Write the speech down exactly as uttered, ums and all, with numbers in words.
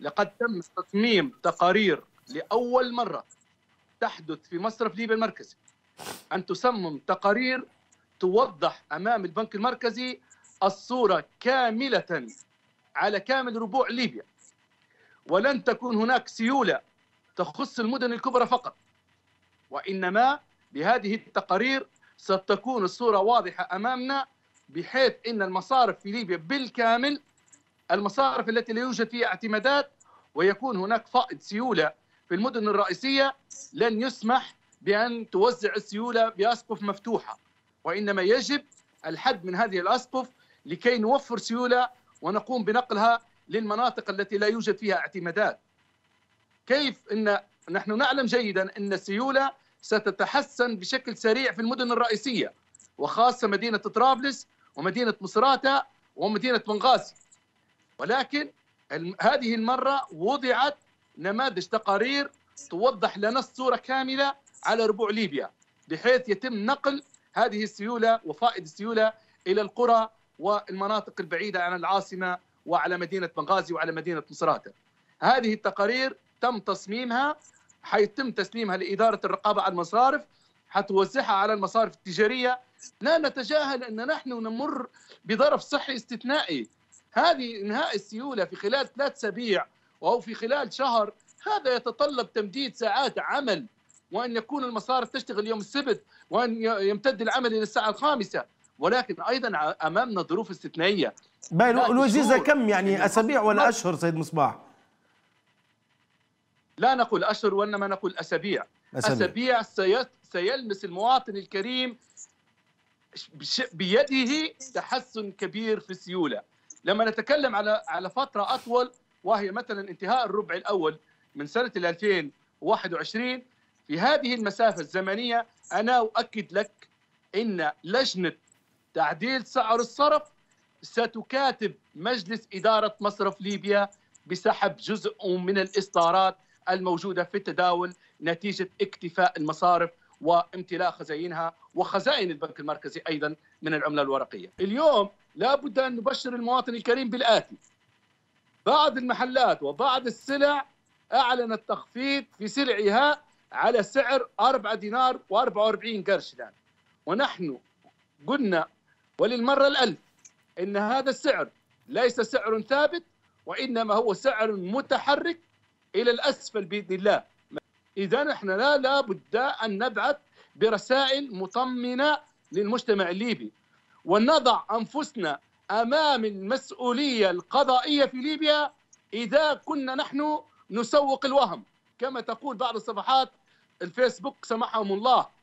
لقد تم تصميم تقارير لأول مرة تحدث في مصرف ليبيا المركزي، أن تصمم تقارير توضح أمام البنك المركزي الصورة كاملة على كامل ربوع ليبيا، ولن تكون هناك سيولة تخص المدن الكبرى فقط، وإنما بهذه التقارير ستكون الصورة واضحة أمامنا، بحيث أن المصارف في ليبيا بالكامل، المصارف التي لا يوجد فيها اعتمادات ويكون هناك فائض سيولة في المدن الرئيسية، لن يسمح بأن توزع السيولة بأسقف مفتوحة، وإنما يجب الحد من هذه الأسقف لكي نوفر سيولة ونقوم بنقلها للمناطق التي لا يوجد فيها اعتمادات. كيف أن نحن نعلم جيدا أن السيولة ستتحسن بشكل سريع في المدن الرئيسية، وخاصة مدينة طرابلس ومدينة مصراتة ومدينة بنغازي، ولكن هذه المرة وضعت نماذج تقارير توضح لنا الصورة كاملة على ربوع ليبيا، بحيث يتم نقل هذه السيولة وفائض السيولة إلى القرى والمناطق البعيدة عن العاصمة وعلى مدينة بنغازي وعلى مدينة مصراتة. هذه التقارير تم تصميمها، حيتم تسليمها لإدارة الرقابة على المصارف، حتوزعها على المصارف التجارية. لا نتجاهل أن نحن نمر بظرف صحي استثنائي، هذه إنهاء السيولة في خلال ثلاث أسابيع أو في خلال شهر، هذا يتطلب تمديد ساعات عمل، وأن يكون المصارف تشتغل يوم السبت، وأن يمتد العمل إلى الساعة الخامسة، ولكن أيضا أمامنا ظروف استثنائية. الوجيزة كم يعني أسابيع ولا أشهر سيد مصباح؟ لا نقول أشهر وإنما نقول أسابيع. أسابيع, أسابيع سيلمس المواطن الكريم بيده تحسن كبير في السيولة. لما نتكلم على على فترة أطول، وهي مثلا انتهاء الربع الأول من سنة ألفين وواحد وعشرين، في هذه المسافة الزمنية أنا أؤكد لك إن لجنة تعديل سعر الصرف ستكاتب مجلس إدارة مصرف ليبيا بسحب جزء من الإصدارات الموجودة في التداول نتيجة اكتفاء المصارف وامتلاء خزائنها وخزائن البنك المركزي أيضا من العملة الورقية. اليوم لا بد أن نبشر المواطن الكريم بالآتي: بعض المحلات وبعض السلع أعلنت تخفيض في سلعها على سعر أربعة دينار وأربعة وأربعين قرش الآن، ونحن قلنا وللمرة الألف إن هذا السعر ليس سعر ثابت، وإنما هو سعر متحرك إلى الأسفل بإذن الله. إذا نحن لا لابد أن نبعث برسائل مطمئنة للمجتمع الليبي، ونضع أنفسنا أمام المسؤولية القضائية في ليبيا إذا كنا نحن نسوق الوهم كما تقول بعض الصفحات الفيسبوك سمحهم الله.